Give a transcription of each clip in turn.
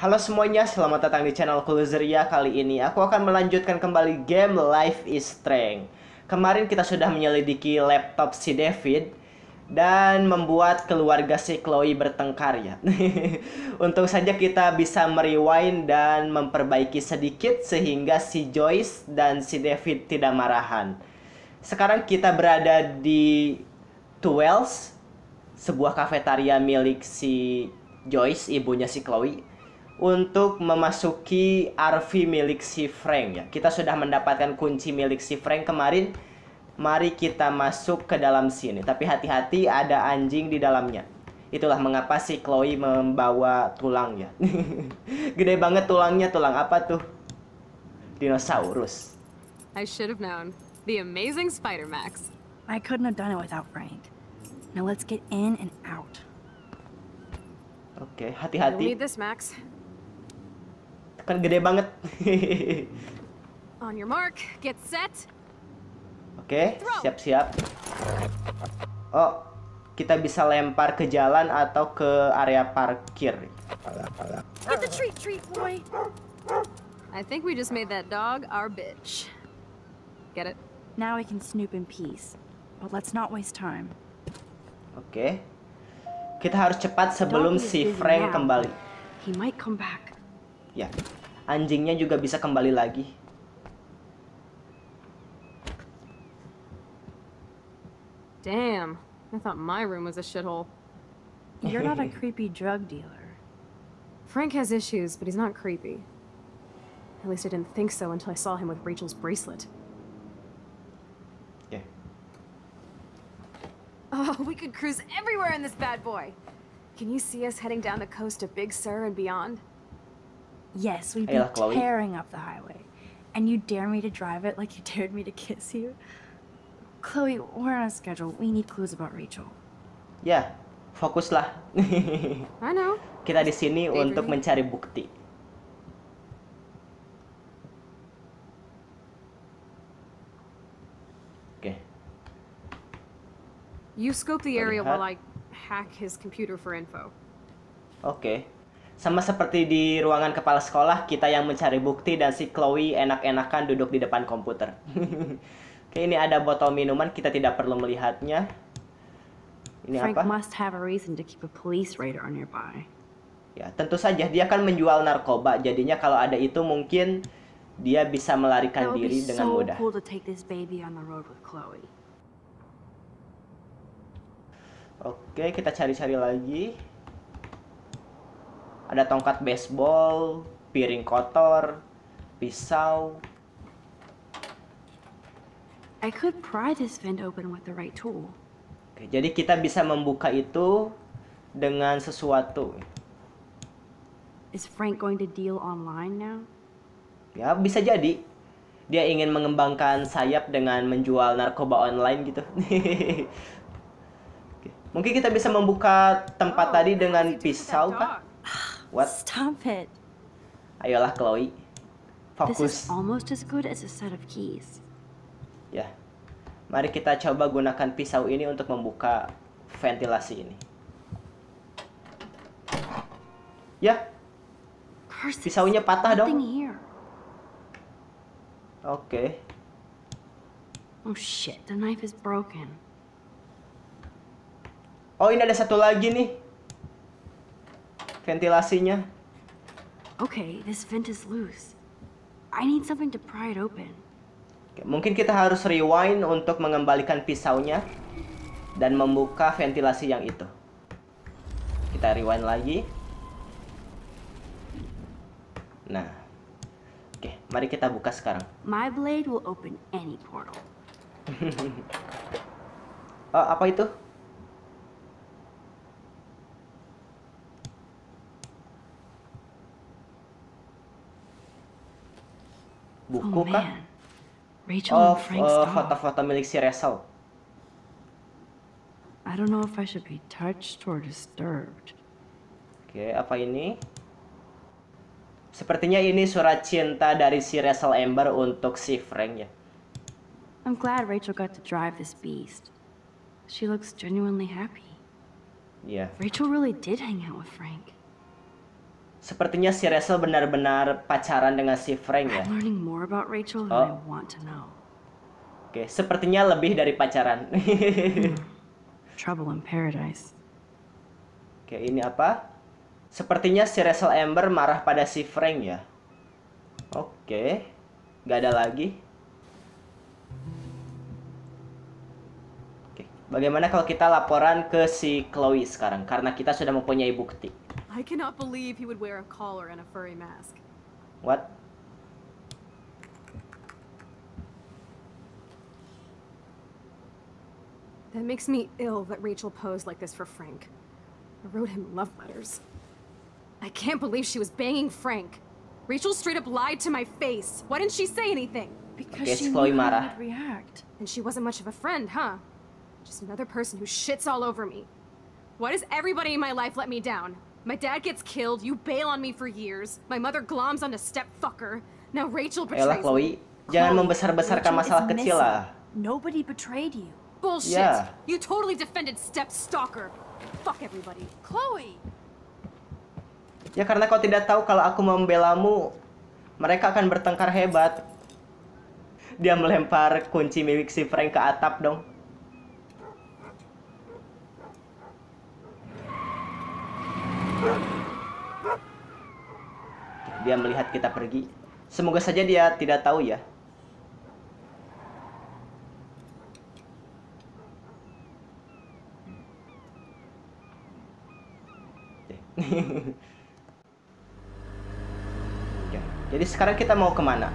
Halo semuanya, selamat datang di channel Kuluzeria. Kali ini aku akan melanjutkan kembali game Life is Strange. Kemarin kita sudah menyelidiki laptop si David dan membuat keluarga si Chloe bertengkar ya. Untung saja kita bisa merewind dan memperbaiki sedikit sehingga si Joyce dan si David tidak marahan. Sekarang kita berada di Twells, sebuah kafetaria milik si Joyce, ibunya si Chloe, untuk memasuki RV milik si Frank ya. Kita sudah mendapatkan kunci milik si Frank kemarin. Mari kita masuk ke dalam sini. Tapi hati-hati, ada anjing di dalamnya. Itulah mengapa si Chloe membawa tulang ya. Gede banget tulangnya. Tulang apa tuh? Dinosaurus. I should have known. The amazing Spider-Max. I couldn't have done it without Frank. Now let's get in and out. Oke, You'll hati-hati. need this, Max. Kan gede banget. On your mark, get set. Oke, siap-siap. Oh, kita bisa lempar ke jalan atau ke area parkir. Get the treat, boy. I think we just made that dog our bitch. Get it? Now we can snoop in peace. But let's not waste time. Oke. Kita harus cepat sebelum Dog is si busy Frank now, kembali. but He might come back. Ya, anjingnya juga bisa kembali lagi. Damn, I thought my room was a shithole. You're not a creepy drug dealer. Frank has issues, but he's not creepy. At least I didn't think so until I saw him with Rachel's bracelet. Oke. Oh, we could cruise everywhere in this bad boy. Can you see us heading down the coast of Big Sur and beyond? Yes, we'd be Ayolah, Chloe. tearing up the highway. And you dare me to drive it like you dared me to kiss you? Chloe, we're on a schedule. We need clues about Rachel. Ya, fokuslah. I know. Kita di sini Daydreaming. untuk mencari bukti. Oke. You scope the area while I Terlihat. hack his computer for info. Oke. Sama seperti di ruangan kepala sekolah, kita yang mencari bukti dan si Chloe enak-enakan duduk di depan komputer. Oke, ini ada botol minuman, kita tidak perlu melihatnya. Ini Frank apa? must have a reason to keep a police radar nearby. Ya, tentu saja dia kan menjual narkoba. Jadinya kalau ada itu mungkin dia bisa That melarikan would be diri dengan so mudah. cool to take this baby on the road with Chloe. Oke, kita cari-cari lagi. Ada tongkat baseball, piring kotor, pisau. I could pry this vent open with the right tool. Oke, jadi kita bisa membuka itu dengan sesuatu. Is Frank going to deal online now? Ya, bisa jadi. Dia ingin mengembangkan sayap dengan menjual narkoba online gitu. Oke, mungkin kita bisa membuka tempat tadi dengan pisau kah? What? Stop it. Ayolah Chloe. This is Fokus. almost as good as a set of keys. Ya. Mari kita coba gunakan pisau ini untuk membuka ventilasi ini. Ya, Curses. pisaunya patah Nothing dong. here. Oke. Oh shit, the knife is broken. Oh, ini ada satu lagi nih. Ventilasinya. Okay, this vent is loose. I need something to pry it open. Oke, mungkin kita harus rewind untuk mengembalikan pisaunya dan membuka ventilasi yang itu. Kita rewind lagi. Nah. Oke, mari kita buka sekarang. My blade will open any portal. Oh, apa itu? Buku Oh kah? man. Rachel Oh, and Frank's dog. foto-foto milik si Rachel. I don't know if I should be touched or disturbed. Oke, apa ini? Sepertinya ini surat cinta dari si Rachel Amber untuk si Frank ya. I'm glad Rachel got to drive this beast. She looks genuinely happy. Iya. Rachel really did hang out with Frank. Sepertinya si Rachel benar-benar pacaran dengan si Frank ya. I'm learning more about Rachel than I Oh. want to know. Oke, sepertinya lebih dari pacaran. Trouble in paradise. Oke, ini apa? Sepertinya si Rachel Amber marah pada si Frank ya. Oke, nggak ada lagi. Oke, bagaimana kalau kita laporan ke si Chloe sekarang? Karena kita sudah mempunyai bukti. I cannot believe he would wear a collar and a furry mask. What? That makes me ill that Rachel posed like this for Frank. I wrote him love letters. I can't believe she was banging Frank. Rachel straight up lied to my face. Why didn't she say anything? Because Okay, she Chloe knew how marah. you'd react. And she wasn't much of a friend, huh? Just another person who shits all over me. Why does everybody in my life let me down? My dad gets killed, you bail on me for years. My mother gloms on a step fucker. Now Rachel Ayolah betrays me. Chloe, jangan Chloe, membesar-besarkan Rachel masalah is kecil missing. lah. Nobody betrayed you. Bullshit! Yeah. You totally defended step stalker. Fuck everybody. Chloe! Ya karena kau tidak tahu kalau aku membelamu, mereka akan bertengkar hebat. Dia melempar kunci milik si Frank ke atap dong. Dia melihat kita pergi. Semoga saja dia tidak tahu ya. Ya, jadi sekarang kita mau kemana?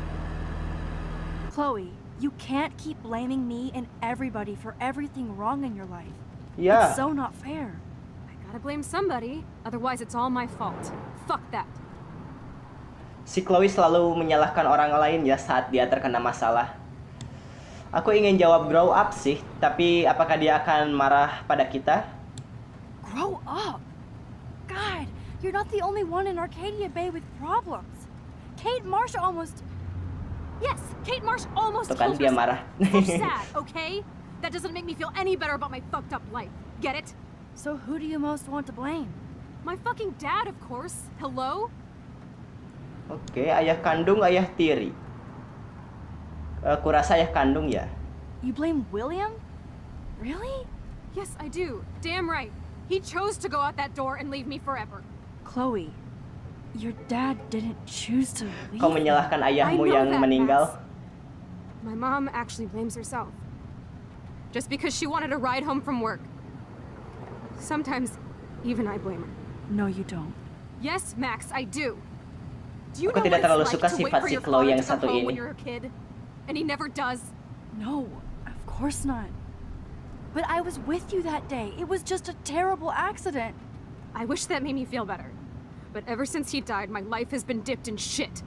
Chloe, you can't keep blaming me and everybody for everything wrong in your life. Ya, It's so not fair. I gotta blame somebody, otherwise it's all my fault. Fuck that. si Chloe selalu menyalahkan orang lain ya saat dia terkena masalah. Aku ingin jawab grow up sih, tapi apakah dia akan marah pada kita? Grow up! God, you're not the only one in Arcadia Bay with problems. Kate Marsh almost... Yes, Kate Marsh almost Tuh kan killed dia herself. marah. So sad, okay? That doesn't make me feel any better about my fucked up life. Get it? So who do you most want to blame? My fucking dad, of course. Hello? Oke, ayah kandung, ayah tiri. Kurasa ayah kandung ya. You blame William? Really? Yes, I do. Damn right. He chose to go out that door and leave me forever. Chloe, your dad didn't choose to leave. Kau menyalahkan ayahmu I know yang that, meninggal. Max. My mom actually blames herself. Just because she wanted a ride home from work. Sometimes, even I blame her. No, you don't. Yes, Max, I do. Do you Aku know tidak what terlalu it's like suka to wait sifat for si your Chloe father yang to come satu home ini. when you're a kid? And he never does. No, of course not. But I was with you that day. It was just a terrible accident. I wish that made me feel better. But ever since he died, my life has been dipped in shit.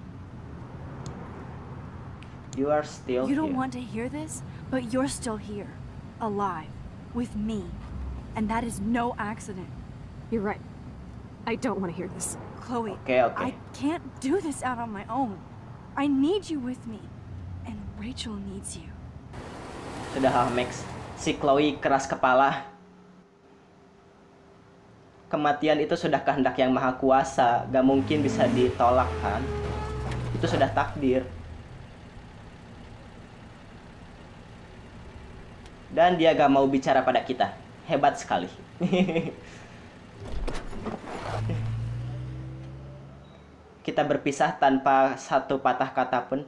You are still You don't here. want to hear this, but you're still here, alive, with me. And that is no accident. You're right. I don't want to hear this. Chloe, Okay. I can't do this out on my own. I need you with me. And Rachel needs you. Sudah Max. Si Chloe keras kepala. Kematian itu sudah kehendak yang maha kuasa. Gak mungkin bisa ditolak kan. Itu sudah takdir. Dan dia gak mau bicara pada kita. Hebat sekali. Kita berpisah tanpa satu patah kata pun.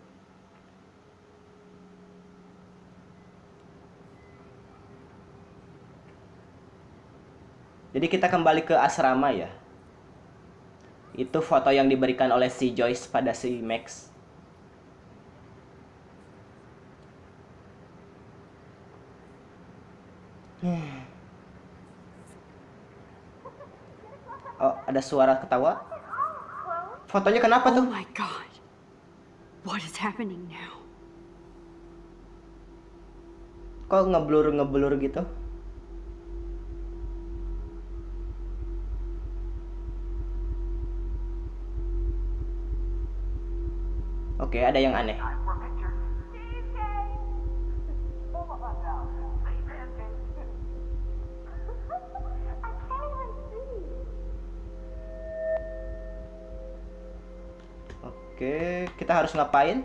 Jadi kita kembali ke asrama ya. Itu foto yang diberikan oleh si Joyce pada si Max. Oh, ada suara ketawa. Fotonya kenapa Oh tuh? my god. What is happening now? Kok ngeblur gitu? Oke, ada yang aneh. Oke, kita harus ngapain?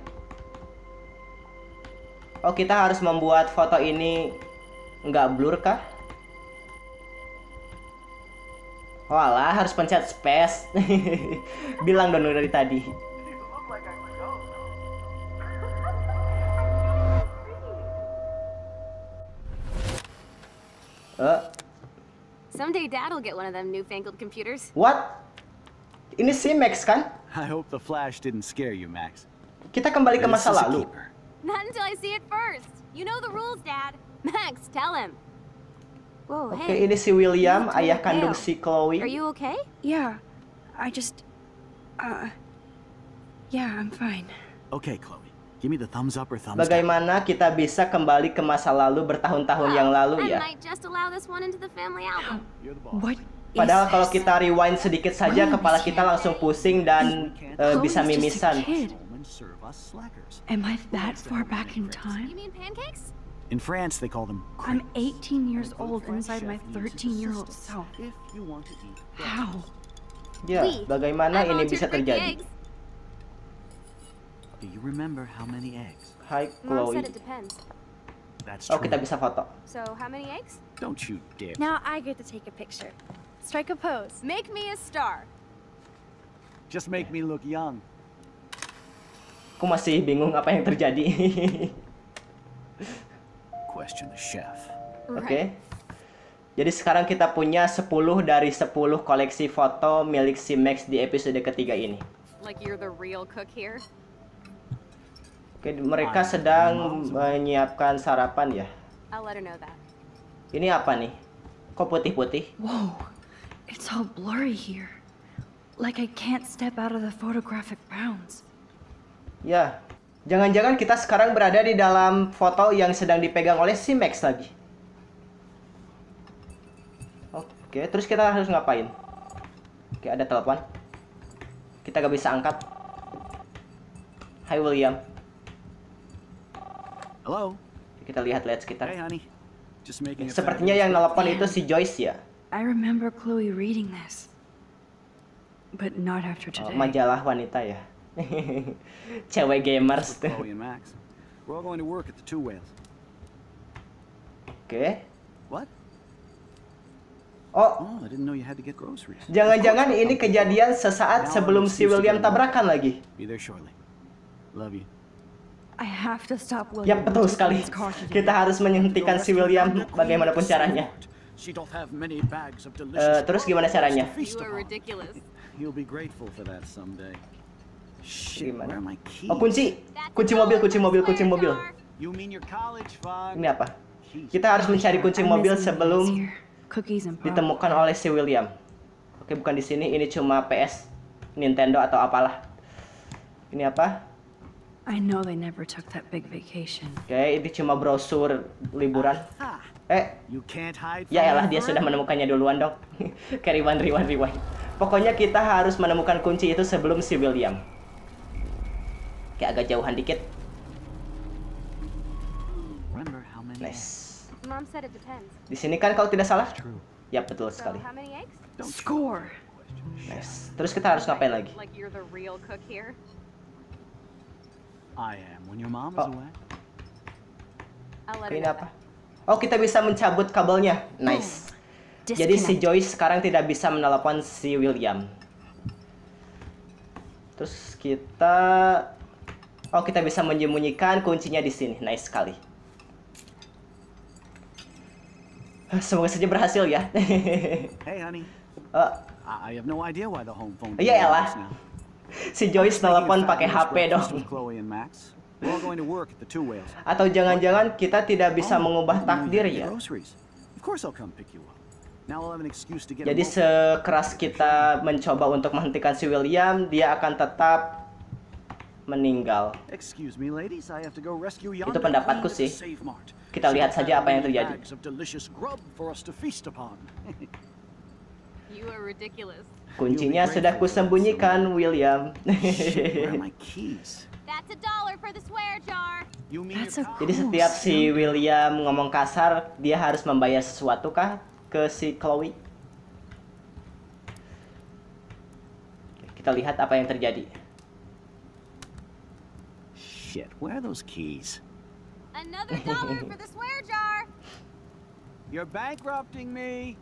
Oh, kita harus membuat foto ini nggak blur kah? Walah, harus pencet space. Bilang dong dari tadi. Someday Dad'll get one of them newfangled computers. What? Ini si Max kan? I hope the flash didn't scare you, Max. Kita kembali ke This masa is a lalu. keeper. Not until I see it first. You know the rules, Dad. Max, tell him. Whoa, Oke, hey. ini si William, You look ayah really kandung pale. si Chloe. Are you okay? Yeah, I just. Yeah, I'm fine. Okay, Chloe. Give me the thumbs up or thumbs down. Bagaimana kita bisa kembali ke masa lalu bertahun-tahun yang lalu I ya? might just allow this one into the family album. You're the boss. What? Padahal is kalau this? kita rewind sedikit saja, kepala kita langsung pusing dan bisa Chloe's just a mimisan. kid. Women serve us slackers. Am I that far back in You time? mean pancakes? In France, they call them I'm crepes. 18 years And the old French inside my chef uses 13-year-old assistance self. If you want to eat How? Ya, Lee, bagaimana I ini volunteered bisa to break the terjadi? eggs. Do you remember how many eggs? Hai Mom Chloe. said it depends. That's Oh, true. kita bisa foto. So how many eggs? Don't you dare. Now I get to take a picture. Strike a pose. Make me a star. Just make me look young. Aku masih bingung apa yang terjadi. Question the chef. Oke. Jadi sekarang kita punya 10 dari 10 koleksi foto milik si Max di episode ketiga ini. Like you're the real cook here? Oke, mereka sedang menyiapkan sarapan ya. I'll let her know that. Ini apa nih? Kok putih-putih? Whoa, it's all blurry here. Like I can't step out of the photographic bounds. Ya, jangan-jangan kita sekarang berada di dalam foto yang sedang dipegang oleh si Max lagi. Oke, terus kita harus ngapain? Oke, ada telepon. Kita gak bisa angkat. Hai William. Hello? Kita lihat-lihat sekitar. Hey, honey. Just making a Sepertinya yang nelpon itu si Joyce ya. I remember Chloe reading this. But not after Oh, today. majalah wanita ya. Cewek gamers. Chloe and Max. We're all going to work at the Two Whales. Oke. What? Oh, Oh, I didn't know you had to get groceries. jangan-jangan Of course I'll ini come pick you kejadian up. sesaat Now sebelum I'm si William excuse to get tabrakan along. lagi. Be there shortly. Love you. I have to stop William. Yap, betul sekali. Kita harus menghentikan si William bagaimanapun caranya. She doth have many bags of delicious Terus gimana caranya? to feast You are upon. ridiculous. You'll be grateful for that someday. Shit, Gimana? where are my keys? Oh, kunci. That's Kunci a mobil, dollar kunci for mobil, the kunci square mobil. jar. You mean your college fund? Ini apa? Keys. Kita harus mencari kunci I'm mobil missing these sebelum here. Cookies and pop. ditemukan oleh si William. Oke, bukan di sini. Ini cuma PS, Nintendo atau apalah. Ini apa? I know they never took that big vacation. Oke, ini cuma brosur liburan. Ah, you can't hide Ya from elah, me dia sudah forever. menemukannya duluan dong. Kayak rewind. Pokoknya kita harus menemukan kunci itu sebelum si William. Kayak agak jauhan dikit. Remember how many? Nice. Mom said it depends. Di sini kan kalau tidak salah? True. Ya, betul So sekali. how many eggs? Don't Score. Nice. Terus kita harus ngapain lagi? Like you're the real cook here? I am when your mom is Oh. away. I'll let Oke, her ini know apa? that. Oh, kita bisa mencabut kabelnya. Nice. Jadi si Disconnect. Joyce sekarang tidak bisa menelepon si William. Terus kita kita bisa menyembunyikan kuncinya di sini. Nice sekali. Semoga saja berhasil ya. Hey, honey. Eh, I have no idea why the home phone. Iya, didn't elah. work now. si Joyce Making a telepon pakai fabulous HP breakfast dong. with Chloe and Max. We're all going to work at the Two Whales. Atau jangan-jangan kita tidak bisa Oh, mengubah I didn't know you takdir had to get ya. groceries. Of course I'll come pick you up. Now I'll have an excuse to get Jadi him over. sekeras kita mencoba untuk menghentikan si William, dia akan tetap meninggal. Excuse me, ladies. I have to go rescue yonder Itu pendapatku queen sih. at the Save Mart. Kita lihat She saja had apa yang many terjadi. bags of delicious grub for us to feast upon. You are ridiculous. Kuncinya sudah kusembunyikan, William. Where are my keys? That's $1 for the swear jar. You mean That's your a- Jadi setiap si William ngomong kasar, dia harus membayar sesuatu kah ke si Chloe? Kita lihat apa yang terjadi. Shit, where are those keys? Another dollar for the swear jar. You're bankrupting me.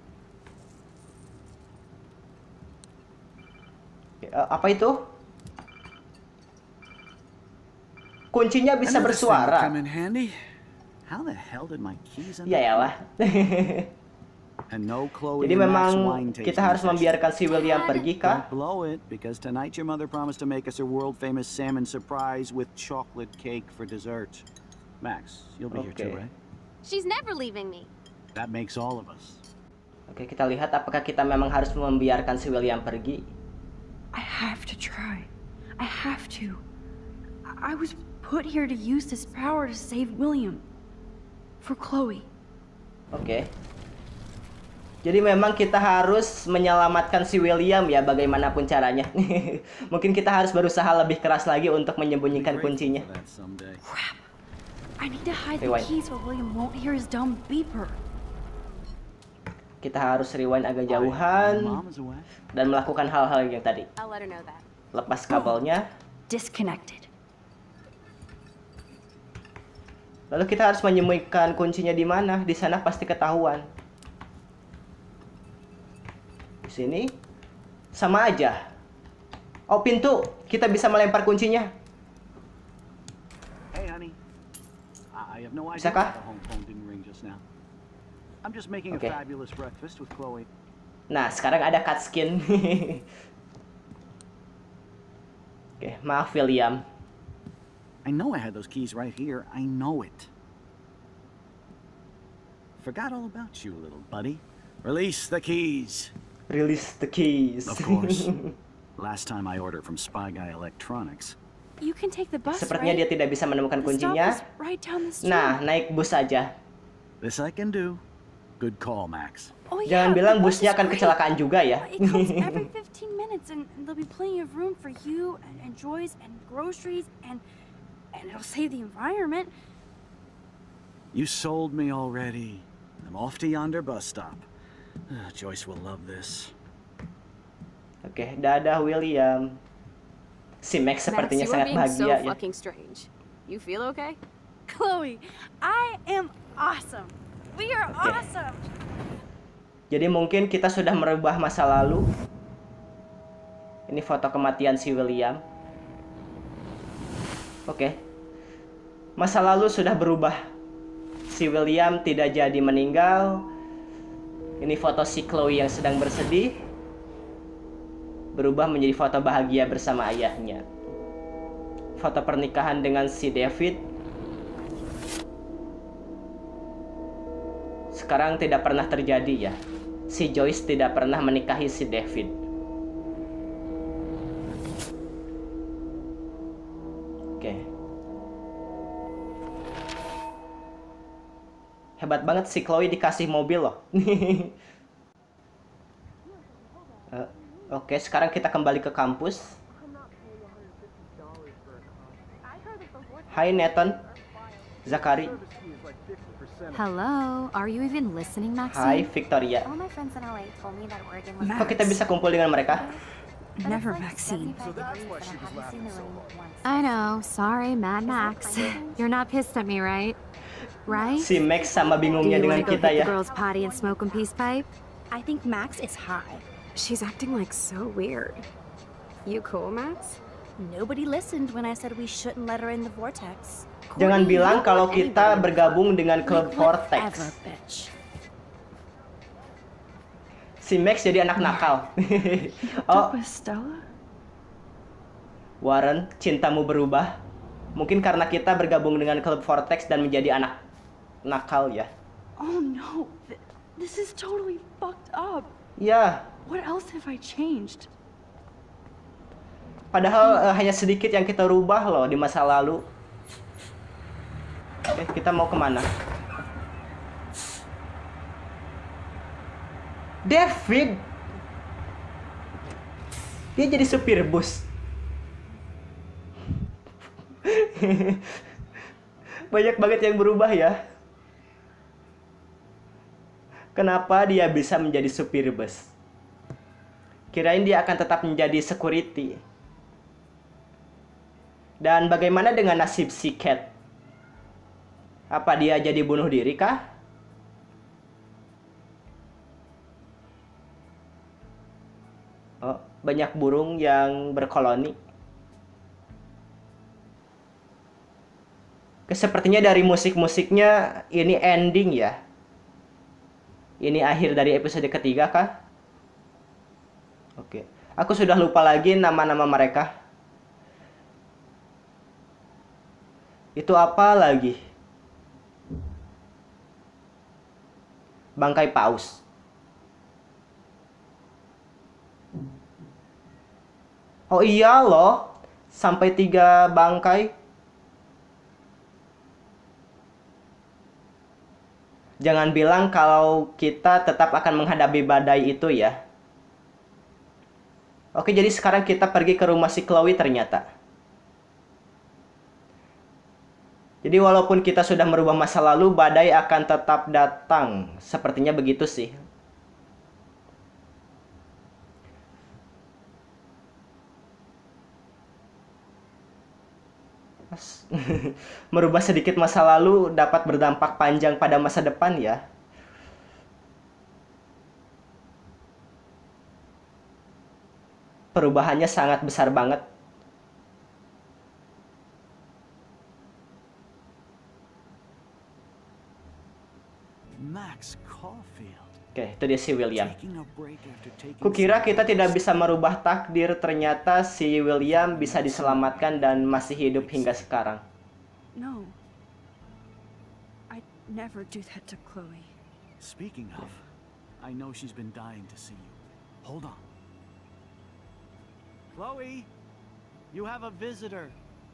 Apa itu? Kuncinya bisa Another thing would bersuara. come in handy. How the hell did my keys end Ya up? yalah. And no Chloe Jadi and Max memang wine tasting kita harus session. membiarkan si William pergi kah? Don't blow it, because tonight your mother promised to make us a world-famous salmon surprise with chocolate cake for dessert. Max, you'll be here too, Okay. right? She's never leaving me. That makes all of us. Oke, kita lihat apakah kita memang harus membiarkan si William pergi. I have to try. I have to. I was put here to use this power to save William. For Chloe. Oke. Jadi memang kita harus menyelamatkan si William ya, bagaimanapun caranya. Mungkin kita harus berusaha lebih keras lagi untuk menyembunyikan kuncinya. For that someday. Crap. I need to hide Rewind. the keys so William won't hear his dumb beeper. Kita harus rewind agak jauhan Mom is away. dan melakukan hal-hal yang tadi. I'll let her know that. Lepas kabelnya. Disconnected. Lalu kita harus menyembunyikan kuncinya di mana? Di sana pasti ketahuan. Di sini sama aja. Oh, pintu. Kita bisa melempar kuncinya. Hey, honey. I have no idea Bisakah? why the home phone didn't ring just now. I'm just making Okay. a fabulous breakfast with Chloe. Nah, sekarang ada cutscene. Oke, maaf William. I know I had those keys right here. I know it. Forgot all about you, little buddy. Release the keys. Release the keys. Of course. Last time I ordered from Spy Guy Electronics. You can take the bus, Sepertinya right? dia tidak bisa menemukan The stop kuncinya. is right down the street. Nah, naik bus saja. This I can do. Good call, Max. Oh, Jangan yeah, bilang the bus busnya is akan great. kecelakaan juga ya. It comes every 15 minutes, and there'll be plenty of room for you and Joyce and groceries, and it'll save the environment. You sold me already. I'm off to yonder bus stop. Joyce will love this. Oke, dadah William. Si Max sepertinya Max, you are sangat being so bahagia ya. fucking strange. You feel okay? Chloe, I am awesome. We are Okay. awesome. Jadi mungkin kita sudah merubah masa lalu. Ini foto kematian si William. Oke. Masa lalu sudah berubah. Si William tidak jadi meninggal. Ini foto si Chloe yang sedang bersedih. Berubah menjadi foto bahagia bersama ayahnya. Foto pernikahan dengan si David. Sekarang tidak pernah terjadi ya. Si Joyce tidak pernah menikahi si David. Oke. Hebat banget si Chloe dikasih mobil loh. Oke, sekarang kita kembali ke kampus. Hai Nathan. Zakari. Hello, are you even listening, Hai Maxine? Victoria. All my friends in LA told me that Oregon was Max. Kok kita bisa kumpul dengan mereka? but Never it's like Maxine. 75 degrees, but I haven't seen the rain once. I know, sorry, Mad Max. You're not pissed at me, right? Right? Si Max sama Do bingungnya you dengan want to go kita hit ya. the girls' potty and smoke a peace pipe? I think Max is high. She's acting like so weird. You cool, Max? Nobody listened when I said we shouldn't let her in the vortex. Jangan Courtney, bilang you don't kalau want kita anybody to bergabung dengan klub Like, whatever, Vortex. bitch. Si Max jadi anak nakal. Oh, With Stella? Warren, cintamu berubah. Mungkin karena kita bergabung dengan klub Vortex dan menjadi anak nakal ya. Oh no, this is totally fucked up. Ya, What else have I changed? padahal hanya sedikit yang kita rubah loh di masa lalu. Oke, kita mau kemana? David! Dia jadi supir bus. Banyak banget yang berubah ya. Kenapa dia bisa menjadi supir bus? Kirain dia akan tetap menjadi security. Dan bagaimana dengan nasib si Cat? Apa dia jadi bunuh diri kah? Oh, banyak burung yang berkoloni. Sepertinya dari musik-musiknya ini ending ya. Ini akhir dari episode ketiga kah? Oke. Aku sudah lupa lagi nama-nama mereka. Itu apa lagi? Bangkai paus. Oh iya loh. Sampai 3 bangkai. Jangan bilang kalau kita tetap akan menghadapi badai itu ya. Oke, jadi sekarang kita pergi ke rumah si Chloe ternyata. Jadi walaupun kita sudah merubah masa lalu, badai akan tetap datang. Sepertinya begitu sih. Merubah sedikit masa lalu dapat berdampak panjang pada masa depan ya. Perubahannya sangat besar banget. Max Caulfield. Oke, itu dia si William. Taking a break after taking Kukira kita tidak bisa merubah takdir, ternyata si William bisa diselamatkan dan masih hidup hingga sekarang. No. I'd never do that to Chloe. Speaking of, I know she's been dying to see you. Hold on. Chloe, you have a visitor.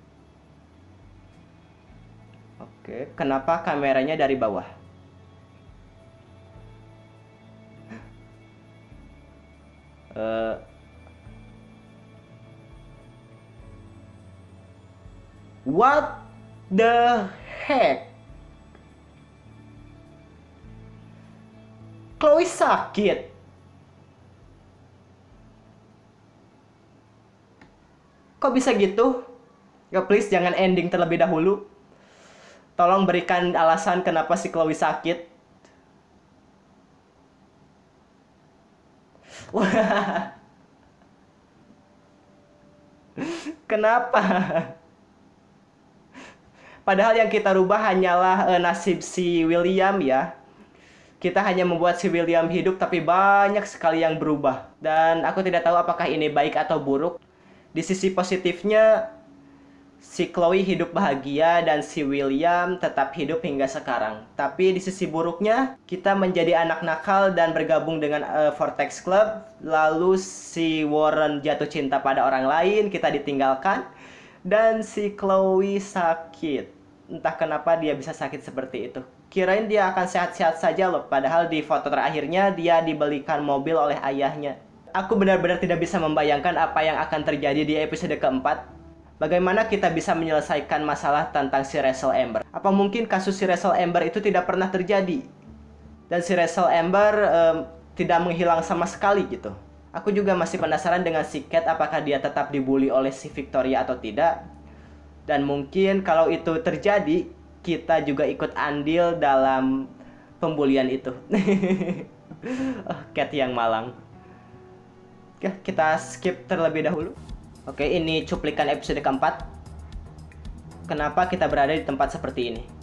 Oke, kenapa kameranya dari bawah? What the heck? Chloe sakit. Kok bisa gitu? Ya please jangan ending terlebih dahulu. Tolong berikan alasan kenapa si Chloe sakit. Wah. Kenapa? Padahal yang kita rubah hanyalah nasib si William ya. Kita hanya membuat si William hidup, tapi banyak sekali yang berubah. Dan aku tidak tahu apakah ini baik atau buruk. Di sisi positifnya, si Chloe hidup bahagia dan si William tetap hidup hingga sekarang. Tapi di sisi buruknya, kita menjadi anak nakal dan bergabung dengan Vortex Club. Lalu si Warren jatuh cinta pada orang lain, kita ditinggalkan. Dan si Chloe sakit. Entah kenapa dia bisa sakit seperti itu. Kirain dia akan sehat-sehat saja loh. Padahal di foto terakhirnya dia dibelikan mobil oleh ayahnya. Aku benar-benar tidak bisa membayangkan apa yang akan terjadi di episode keempat. Bagaimana kita bisa menyelesaikan masalah tentang si Rachel Amber? Apa mungkin kasus si Rachel Amber itu tidak pernah terjadi? Dan si Rachel Amber tidak menghilang sama sekali gitu. Aku juga masih penasaran dengan si Cat, apakah dia tetap dibully oleh si Victoria atau tidak. Dan mungkin kalau itu terjadi, kita juga ikut andil dalam pembulian itu. Cat yang malang. Oke, kita skip terlebih dahulu. Oke, ini cuplikan episode keempat. Kenapa kita berada di tempat seperti ini?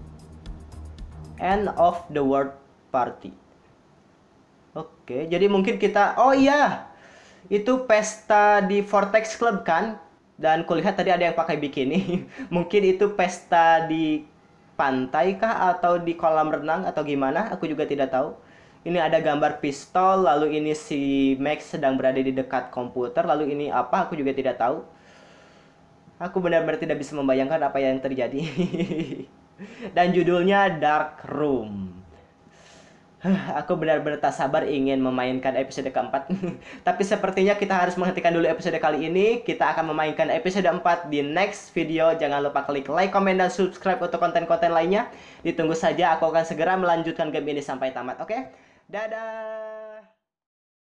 End of the world party. Oke, jadi mungkin kita... Oh iya, itu pesta di Vortex Club kan? Dan kulihat tadi ada yang pakai bikini. Mungkin itu pesta di pantai kah? Atau di kolam renang? Atau gimana? Aku juga tidak tahu. Ini ada gambar pistol, lalu ini si Max sedang berada di dekat komputer. Lalu ini apa? Aku juga tidak tahu. Aku benar-benar tidak bisa membayangkan apa yang terjadi. Dan judulnya Dark Room. Aku benar-benar tak sabar ingin memainkan episode keempat. Tapi sepertinya kita harus menghentikan dulu episode kali ini. Kita akan memainkan episode 4 di next video. Jangan lupa klik like, komen, dan subscribe untuk konten-konten lainnya. Ditunggu saja, aku akan segera melanjutkan game ini sampai tamat. Oke? Dadah!